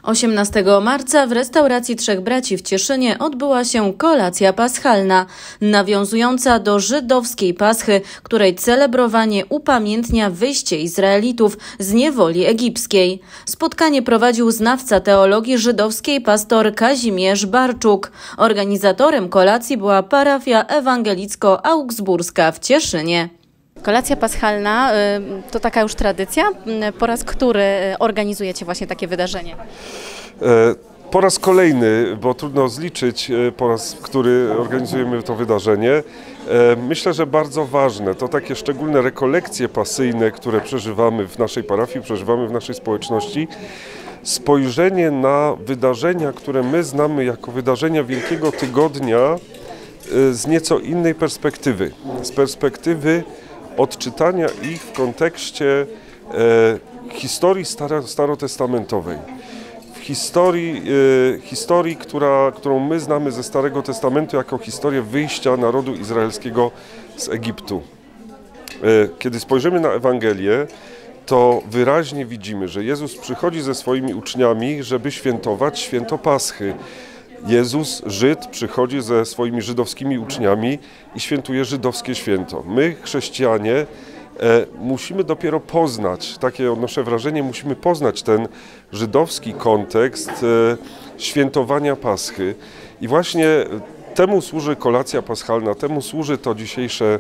18 marca w restauracji Trzech Braci w Cieszynie odbyła się kolacja paschalna, nawiązująca do żydowskiej Paschy, której celebrowanie upamiętnia wyjście Izraelitów z niewoli egipskiej. Spotkanie prowadził znawca teologii żydowskiej pastor Kazimierz Barczuk. Organizatorem kolacji była parafia ewangelicko-augsburska w Cieszynie. Kolacja paschalna to taka już tradycja. Po raz który organizujecie właśnie takie wydarzenie? Po raz kolejny, bo trudno zliczyć, po raz który organizujemy to wydarzenie. Myślę, że bardzo ważne to takie szczególne rekolekcje pasyjne, które przeżywamy w naszej parafii, przeżywamy w naszej społeczności. Spojrzenie na wydarzenia, które my znamy jako wydarzenia Wielkiego Tygodnia z nieco innej perspektywy. Z perspektywy odczytania ich w kontekście historii starotestamentowej. W historii, którą my znamy ze Starego Testamentu jako historię wyjścia narodu izraelskiego z Egiptu. Kiedy spojrzymy na Ewangelię, to wyraźnie widzimy, że Jezus przychodzi ze swoimi uczniami, żeby świętować święto Paschy. Jezus, Żyd, przychodzi ze swoimi żydowskimi uczniami i świętuje żydowskie święto. My, chrześcijanie, musimy dopiero poznać, takie odnoszę wrażenie, musimy poznać ten żydowski kontekst świętowania Paschy. I właśnie temu służy kolacja paschalna, temu służy to dzisiejsze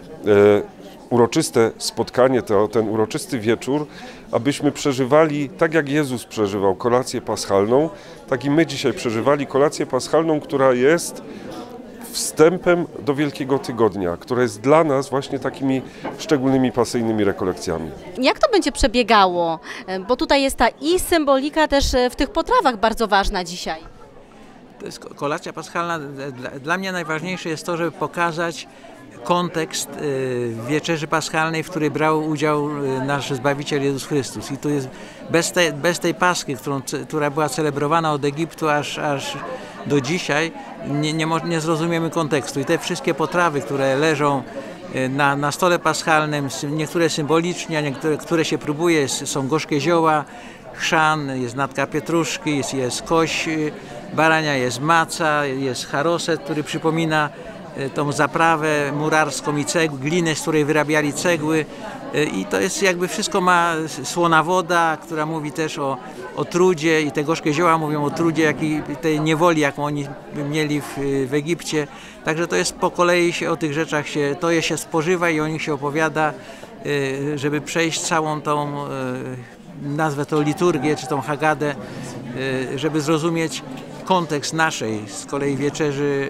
uroczyste spotkanie, ten uroczysty wieczór, abyśmy przeżywali, tak jak Jezus przeżywał kolację paschalną, tak i my dzisiaj przeżywali kolację paschalną, która jest wstępem do Wielkiego Tygodnia, która jest dla nas właśnie takimi szczególnymi pasyjnymi rekolekcjami. Jak to będzie przebiegało? Bo tutaj jest ta i symbolika też w tych potrawach bardzo ważna dzisiaj. To jest kolacja paschalna. Dla mnie najważniejsze jest to, żeby pokazać kontekst wieczerzy paschalnej, w której brał udział nasz Zbawiciel Jezus Chrystus. I tu jest bez tej Paschy, która była celebrowana od Egiptu aż do dzisiaj, nie zrozumiemy kontekstu. I te wszystkie potrawy, które leżą na stole paschalnym, niektóre symbolicznie, które się próbuje, są gorzkie zioła, chrzan, jest natka pietruszki, jest kość barania, jest maca, jest charoset, który przypomina tą zaprawę murarską i glinę, z której wyrabiali cegły. I to jest jakby wszystko ma słona woda, która mówi też o trudzie, i te gorzkie zioła mówią o trudzie, jak i tej niewoli, jaką oni mieli w Egipcie. Także to jest po kolei się o tych rzeczach się spożywa i o nich się opowiada, żeby przejść całą tą, nazwę to liturgię, czy tą Hagadę, żeby zrozumieć kontekst naszej z kolei wieczerzy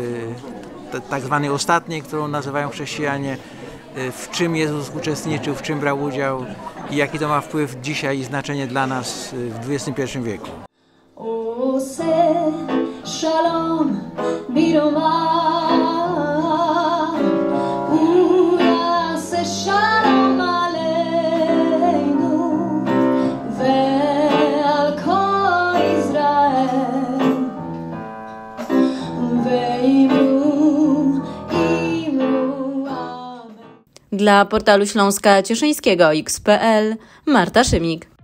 tak zwanej ostatniej, którą nazywają chrześcijanie, w czym Jezus uczestniczył, w czym brał udział i jaki to ma wpływ dzisiaj i znaczenie dla nas w XXI wieku. Dla portalu Śląska Cieszyńskiego X.pl Marta Szymik.